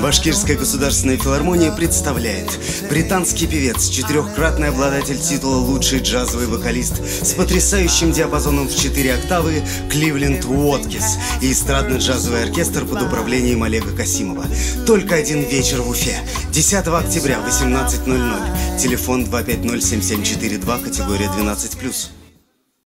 Башкирская государственная филармония представляет британский певец, четырехкратный обладатель титула «Лучший джазовый вокалист» с потрясающим диапазоном в 4 октавы Кливленд Уоткис и эстрадно-джазовый оркестр под управлением Олега Касимова. Только один вечер в Уфе. 10 октября, 18:00. Телефон 250-7742, категория 12+.